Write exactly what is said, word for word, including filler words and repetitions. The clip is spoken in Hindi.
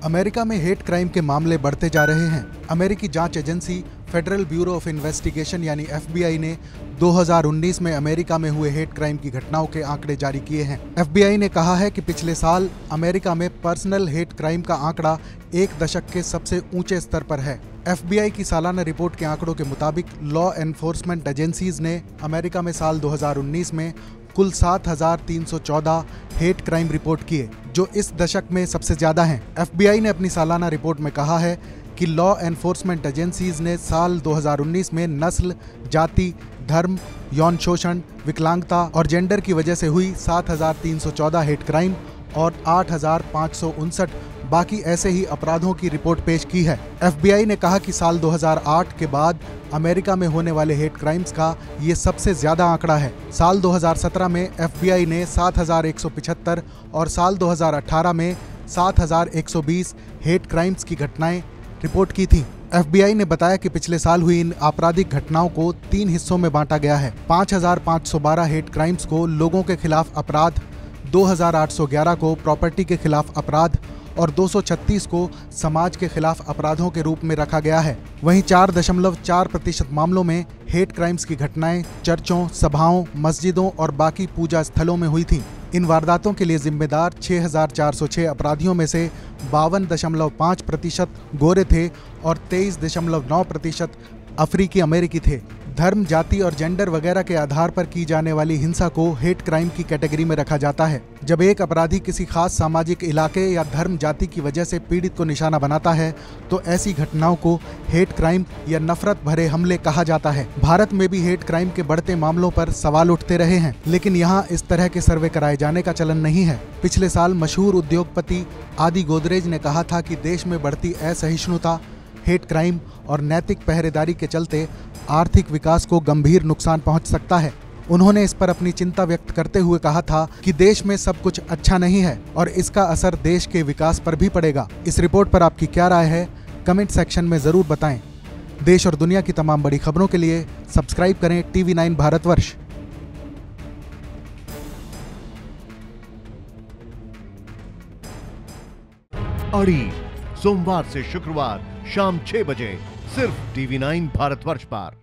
अमेरिका में हेट क्राइम के मामले बढ़ते जा रहे हैं। अमेरिकी जांच agency federal bureau of investigation यानी एफ बी आई ने दो हज़ार उन्नीस में अमेरिका में हुए हेट क्राइम की घटनाओं के आंकड़े जारी किए हैं। एफ बी आई ने कहा है कि पिछले साल अमेरिका में पर्सनल हेट क्राइम का आंकड़ा एक दशक के सबसे ऊंचे स्तर पर है। एफ बी आई की सालाना रिपोर्ट के आंकड़ों के मुताबिक लॉ एनफोर्समेंट एजेंसीज ने अमेरिका में साल दो हज़ार उन्नीस में कुल सात हज़ार तीन सौ चौदह हेट क्राइम रिपोर्ट किए, जो इस दशक में सबसे ज्यादा हैं। एफ बी आई ने अपनी सालाना रिपोर्ट में कहा है कि लॉ एनफोर्समेंट एजेंसीज ने साल दो हज़ार उन्नीस में नस्ल, जाति, धर्म, यौन शोषण, विकलांगता और जेंडर की वजह से हुई सात हज़ार तीन सौ चौदह हेट क्राइम और आठ हज़ार पाँच सौ उनसठ बाकी ऐसे ही अपराधों की रिपोर्ट पेश की है। एफ बी आई ने कहा कि साल दो हज़ार आठ के बाद अमेरिका में होने वाले हेट क्राइम्स का ये सबसे ज्यादा आंकड़ा है। साल दो हज़ार सत्रह में एफ बी आई ने सात हज़ार एक सौ पचहत्तर और साल दो हज़ार अठारह में सात हज़ार एक सौ बीस हेट क्राइम्स की घटनाएं रिपोर्ट की थी। एफ बी आई ने बताया कि पिछले साल हुई इन आपराधिक घटनाओं को तीन हिस्सों में बांटा गया है। पाँच हज़ार पाँच सौ बारह हेट क्राइम्स को लोगों के खिलाफ अपराध, दो हज़ार आठ सौ ग्यारह को प्रॉपर्टी के खिलाफ अपराध और दो सौ छत्तीस को समाज के खिलाफ अपराधों के रूप में रखा गया है। वहीं चार दशमलव चार प्रतिशत मामलों में हेट क्राइम्स की घटनाएं चर्चों, सभाओं, मस्जिदों और बाकी पूजा स्थलों में हुई थीं। इन वारदातों के लिए जिम्मेदार छह हज़ार चार सौ छह अपराधियों में से बावन दशमलव पाँच प्रतिशत गोरे थे और तेईस दशमलव नौ प्रतिशत अफ्रीकी अमेरिकी थे। धर्म, जाति और जेंडर वगैरह के आधार पर की जाने वाली हिंसा को हेट क्राइम की कैटेगरी में रखा जाता है। जब एक अपराधी किसी खास सामाजिक इलाके या धर्म, जाति की वजह से पीड़ित को निशाना बनाता है तो ऐसी घटनाओं को हेट क्राइम या नफरत भरे हमले कहा जाता है। भारत में भी हेट क्राइम के बढ़ते मामलों पर सवाल उठते रहे हैं, लेकिन यहाँ इस तरह के सर्वे कराए जाने का चलन नहीं है। पिछले साल मशहूर उद्योगपति आदि गोदरेज ने कहा था कि देश में बढ़ती असहिष्णुता, हेट क्राइम और नैतिक पहरेदारी के चलते आर्थिक विकास को गंभीर नुकसान पहुंच सकता है। उन्होंने इस पर अपनी चिंता व्यक्त करते हुए कहा था कि देश में सब कुछ अच्छा नहीं है और इसका असर देश के विकास पर भी पड़ेगा। इस रिपोर्ट पर आपकी क्या राय है, कमेंट सेक्शन में जरूर बताएं। देश और दुनिया की तमाम बड़ी खबरों के लिए सब्सक्राइब करें टीवी नाइन भारतवर्ष। अड़ी सोमवार से शुक्रवार शाम छह बजे सिर्फ टीवी नाइन भारतवर्ष पर।